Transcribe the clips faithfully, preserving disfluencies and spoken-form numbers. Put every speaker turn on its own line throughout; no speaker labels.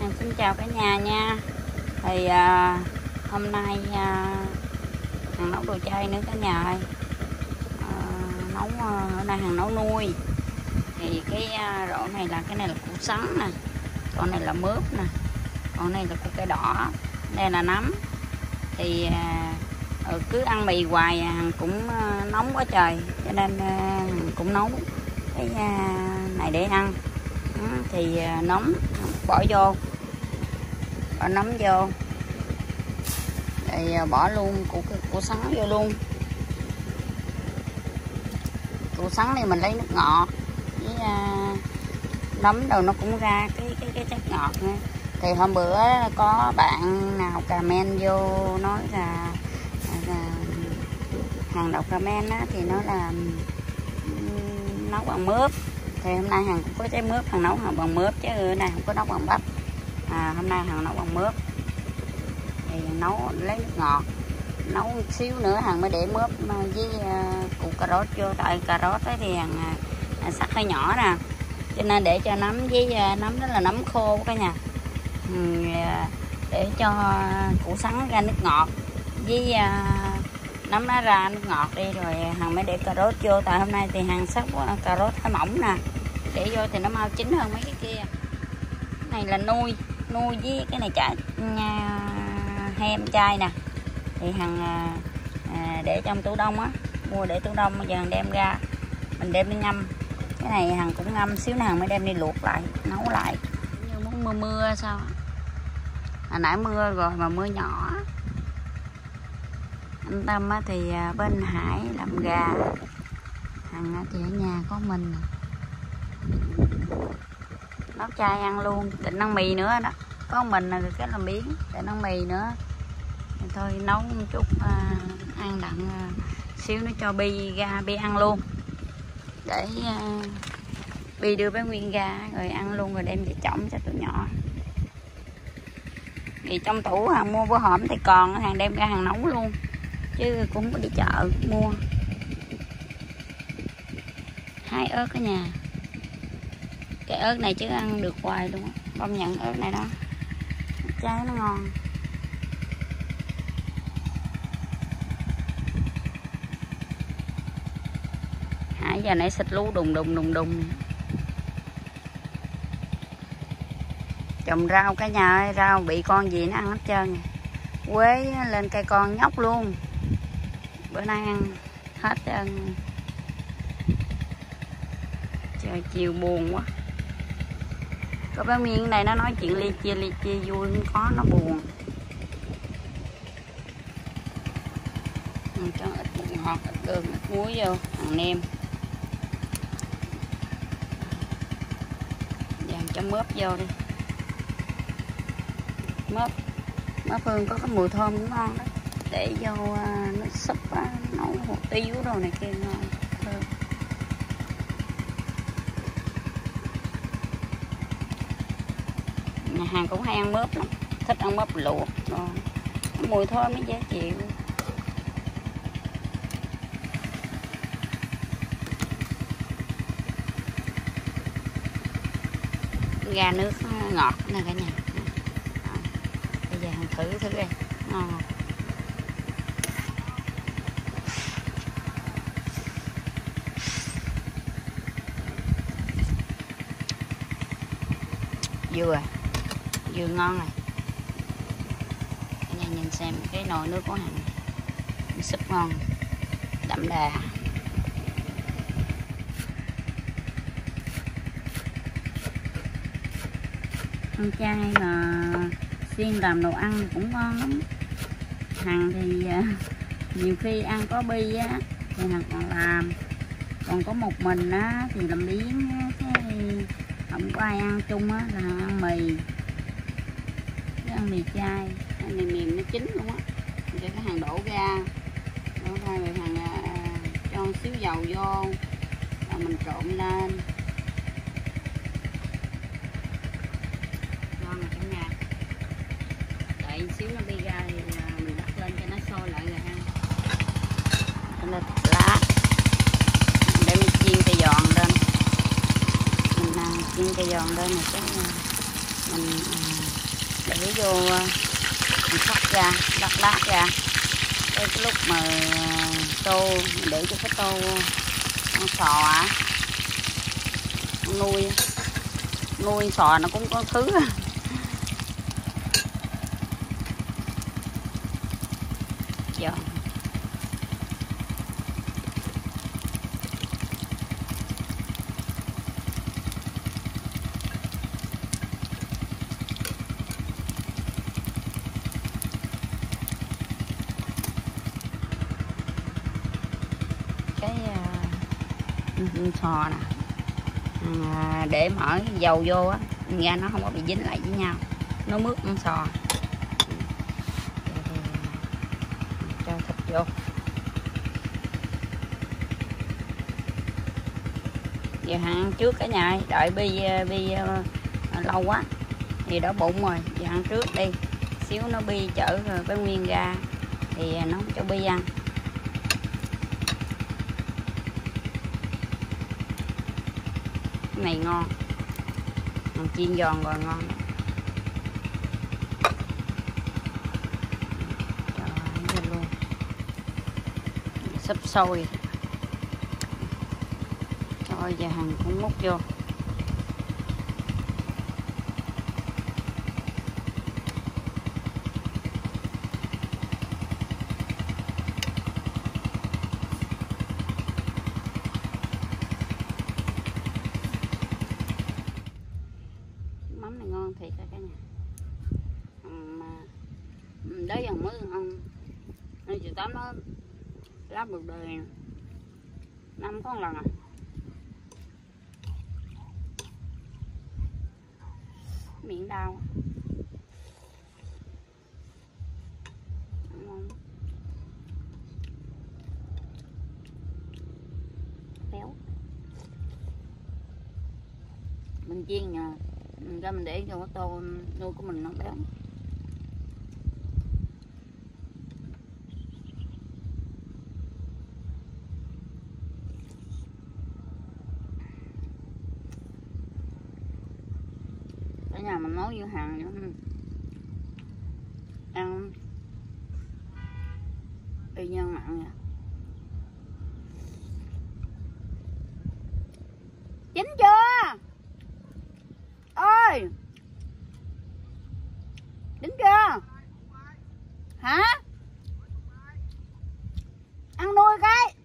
Xin chào cả nhà nha. Thì à, hôm nay à, Hằng nấu đồ chay nữa cả nhà ơi. À, nấu hôm nay Hằng nấu nuôi. Thì cái à, rổ này là cái này là củ sắn nè, con này là mướp nè, con này là củ cải đỏ, đây là nấm. Thì à, cứ ăn mì hoài Hằng cũng à, nóng quá trời, cho nên à, Hằng cũng nấu cái à, này để ăn. Ừ, thì à, nấm bỏ vô, bỏ nấm vô, rồi bỏ luôn củ củ sắn vô luôn. Củ sắn này mình lấy nước ngọt với uh, nấm đầu nó cũng ra cái cái cái chất ngọt nữa. Thì hôm bữa có bạn nào comment vô nói là, là Hằng đọc comment á, thì nói là um, nấu bằng mướp. Thì hôm nay Hằng cũng có trái mướp, Hằng nấu bằng mướp chứ bữa nay không có nấu bằng bắp. À, hôm nay Hằng nấu bằng mướp. Thì nấu lấy nước ngọt, nấu một xíu nữa Hằng mới để mướp với uh, củ cà rốt vô. Tại cà rốt ấy thì Hằng uh, sắc hơi nhỏ nè, cho nên để cho nấm với uh, nấm đó là nấm khô cả nhà. Ừ, uh, để cho củ sắn ra nước ngọt với uh, nấm nó ra nước ngọt đi, rồi Hằng mới để cà rốt vô. Tại hôm nay thì Hằng sắc uh, cà rốt hơi mỏng nè, để vô thì nó mau chín hơn mấy cái kia. Cái này là nuôi nuôi với cái này chả uh, hem chai nè. Thì Hằng à, để trong tủ đông á, mua để tủ đông, bây giờ Hằng đem ra mình đem đi ngâm. Cái này Hằng cũng ngâm xíu nữa Hằng mới đem đi luộc lại, nấu lại. Như muốn mưa mưa sao, hồi nãy mưa rồi mà mưa nhỏ. Anh Tâm á thì bên Hải làm gà, Hằng thì ở nhà có mình nấu chay ăn luôn. Định ăn mì nữa đó, có mình là cái làm biến định ăn mì nữa. Thôi nấu một chút à, ăn đặng à, xíu nó cho Bi ra Bi ăn luôn, để à, Bi đưa bé Nguyên ra rồi ăn luôn, rồi đem về trỏng cho tụi nhỏ. Thì trong tủ Hằng mua bữa hổm thì còn, Hằng đem ra Hằng nấu luôn chứ cũng không có đi chợ mua. Hai ớt cả nhà, cái ớt này chứ ăn được hoài luôn, công nhận ớt này đó trái nó ngon. Hải giờ nãy xịt lú đùng đùng đùng đùng. Trồng rau cả nhà ơi, rau bị con gì nó ăn hết trơn. Quế lên cây con nhóc luôn, bữa nay ăn hết trơn. Trời chiều buồn quá. Có bé Miên này nó nói chuyện ly chia ly chia vui, không có nó buồn. Mình cho ít bột ngọt, ít đường, ít muối vô, Hằng nêm. Giờ cho mướp vô đi. Mướp, mướp hương có cái mùi thơm cũng ngon đó. Để vô uh, nước súp uh, nấu hột tiếu đồ này kia ngon thơm. Nhà hàng cũng hay ăn mướp lắm, thích ăn mướp luộc rồi. Mùi thơm mới dễ chịu. Ra nước ngọt nè cả nhà. À, bây giờ Hằng thử thử đây, ngon không? Vừa vừa ngon này. Cả nhà nhìn xem cái nồi nước của Hằng, súp ngon, đậm đà. Ăn chay mà xuyên làm đồ ăn cũng ngon lắm. Hằng thì uh, nhiều khi ăn có Bi á thì Hằng còn làm, còn có một mình á thì làm biến á, cái không có ai ăn chung á là ăn mì, chứ ăn mì chay. Ăn mì mềm nó chín luôn á, để cái Hằng đổ ra, đổ ra rồi Hằng uh, cho một xíu dầu vô rồi mình trộn lên. Xíu nó đi ra thì mình đặt lên cho nó sôi lại rồi ha. Cho nên lá để mình chiên cây giòn lên, mình chiên cây giòn lên này cái mình để vô mình sắc ra, lát lát ra. Cái lúc mà tô mình để cho cái tô con sò á, nuôi nuôi sò nó cũng có thứ. Giờ sò nè, à, để mở dầu vô á, ra nó không có bị dính lại với nhau, nó mướt con sò. Cho thịt vô, giờ ăn trước cả nhà, đợi bi bi uh, lâu quá thì đói bụng rồi, giờ ăn trước đi, xíu nó bi chở rồi bé Nguyên ra thì nó không cho bi ăn. Cái này ngon, mình chiên giòn rồi ngon. Trời luôn, súp sôi, rồi giờ hành cũng múc vô. Mắm này ngon thiệt cả nhà. Mà đấy giờ mới ăn nên chị Tám nó lá bồ đề năm có một lần à. Miệng đau. Ngon. Béo. Mình chiên nha, mình ra mình để cho cái tô nuôi của mình nó béo. Ở nhà mình nấu vô hàng nữa. Ăn y nhân mặn nha. Chín chưa? Ơi, chín chưa? Hả? Ăn nuôi cái.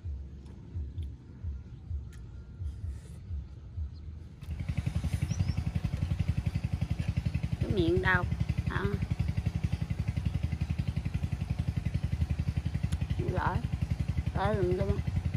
Cái miệng đau. À. Lỡ, lỡ lùm luôn.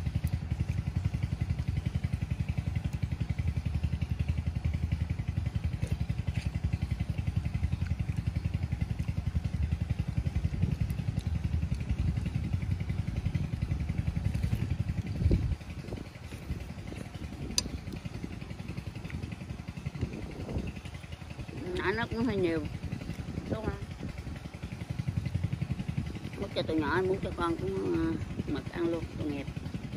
Nãy nó cũng hơi nhiều đúng không? Múc cho tụi nhỏ, múc cho con cũng mực ăn luôn, tội nghiệp.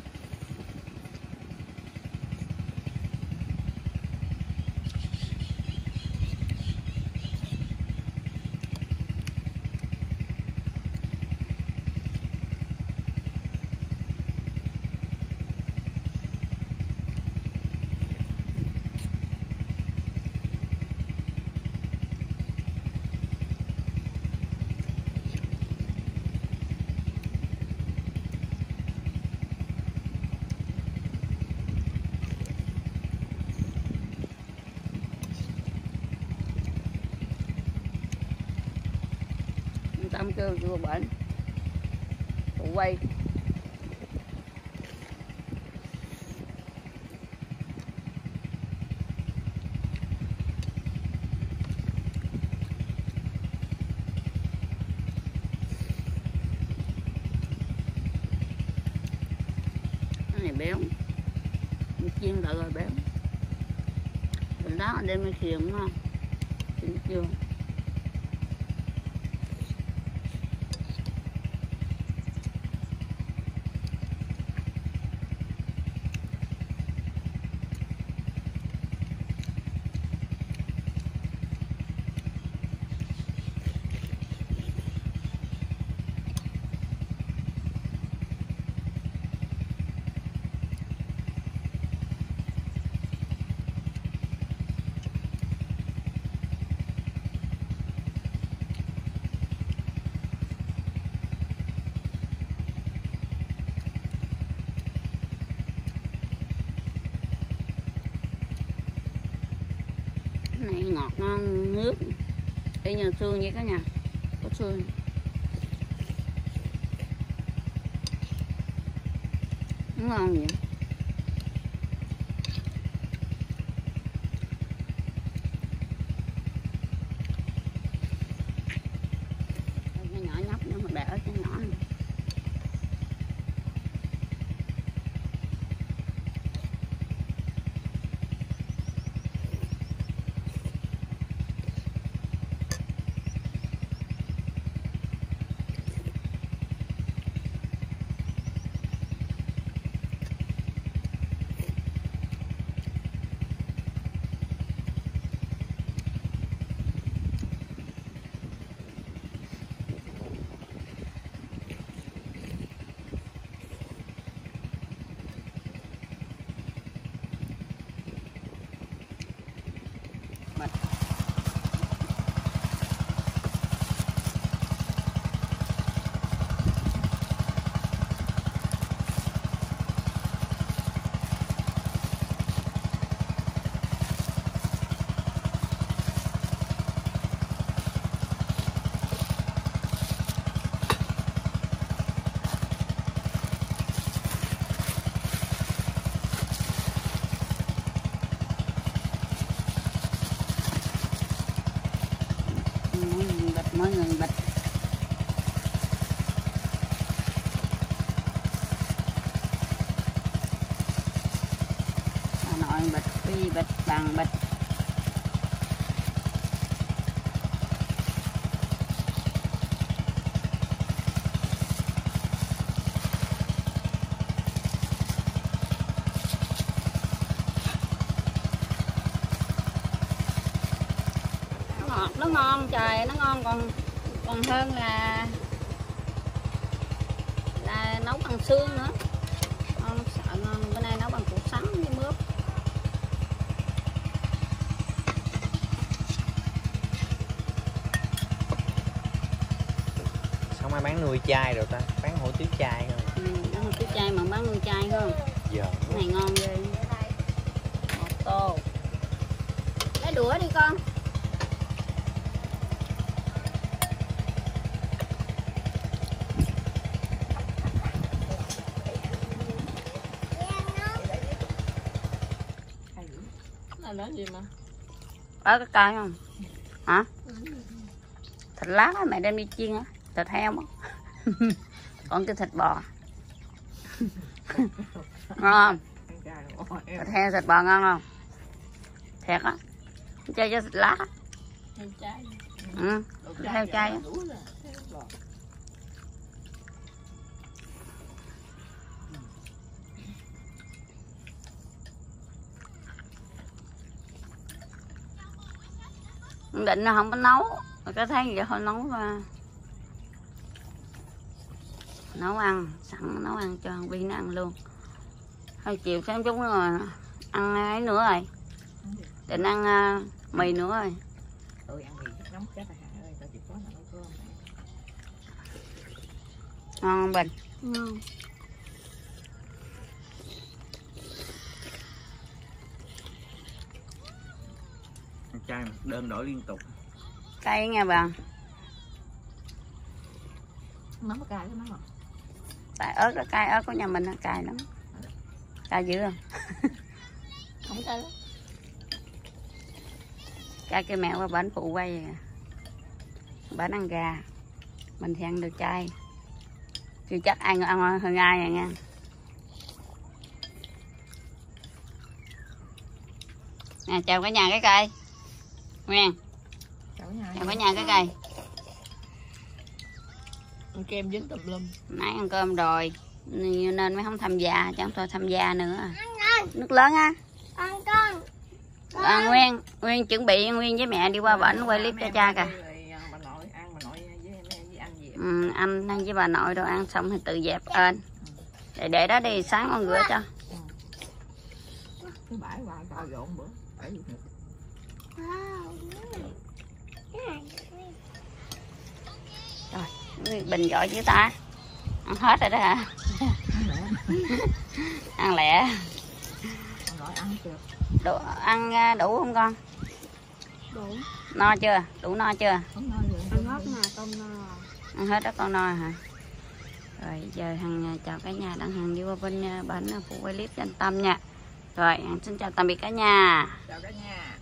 Tâm kêu vô bệnh phụ quay cái này béo, chiên lại rồi béo, mình đó đem cái khiềng đúng không? Chín chưa? này ngọt ngon nước y như xương vậy cả nhà, có xương. Ngon vậy. Cái nhỏ nhóc nữa mà để ở cái nhỏ này. Mỗi người bịch. Hà Nội bịch, Phi bịch, Bằng bịch. Ngọt nó ngon, trời nó ngon còn còn hơn là là nấu bằng xương nữa. Ngon sợ ngon, bữa nay nấu bằng củ sắn với mướp.
Xong ai bán nuôi chai rồi ta, bán hủ tiếu chai rồi.
Ừ, bán hủ tiếu chai mà bán nuôi chai không?
Giờ
cái này ngon ghê. Một tô. Lấy đũa đi con.
Là gì mà
Ở cái cây không? Hả? Thịt lát á, mẹ đem đi chiên á, thịt heo á. Còn cái thịt bò. Ngon không? Thịt heo thịt bò ngon không? Thiệt á. Chơi cho thịt lát á. Ừ, thịt heo chay á. Định là không có nấu, cái thấy vậy thôi nấu ra. Nấu ăn, sẵn nấu ăn cho thằng Vi nó ăn luôn. Thôi chiều sáng chút nữa rồi, ăn ấy nữa rồi. Định ăn uh, mì nữa rồi.
Tôi ăn mì nóng chết rồi Hà ơi, tao chỉ có nấu cơm này.
Ngon không Bình?
Ngon.
chai đơn đổi liên tục.
Cay nha bà.
Mắm cay cái mắm.
Tại ớt đó, cay ớt của nhà mình nó cay lắm. Cay dữ không?
Không cay lắm.
Cay cái mẹo qua bển phụ quay vậy. Bển ăn gà, mình thì ăn đồ chay. Chứ chắc ăn ăn hơn ai rồi nha. Nè, chào cả nhà cái cây Nguyên.
Chào cả nhà.
Chào cả nhà cái cây.
Ăn kem dính tùm lum.
Nãy ăn cơm rồi nên mới không tham gia, chẳng thôi tham gia nữa. Nước lớn á.
Con con.
À, Nguyên, Nguyên chuẩn bị Nguyên với mẹ đi qua bển quay clip cho cha kìa.
Bà nội ăn, bà nội với, với anh gì?
Ừ, anh với bà nội đồ ăn xong thì tự dẹp lên. Để để đó đi, sáng con rửa cho.
Cái bãi qua tao dọn bữa.
Rồi, Bình giỏi chứ ta. Ăn hết rồi đó hả? Ăn lẹ.
Rồi ăn được.
Đủ, ăn đủ không con?
đủ.
No chưa? Đủ no chưa?
Không nói gì.
Ăn hết nè, tôm no.
Ăn hết đó con no hả? Rồi giờ Hằng chào cả nhà, đang Hằng đi qua bên bánh phụ quay clip cho anh Tâm nha. Rồi Hằng xin chào tạm biệt cả nhà.
Chào cả nhà.